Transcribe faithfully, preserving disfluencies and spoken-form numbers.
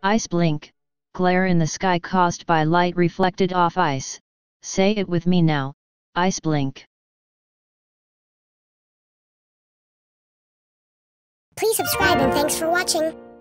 Iceblink, glare in the sky caused by light reflected off ice. Say it with me now, iceblink. Please subscribe and thanks for watching.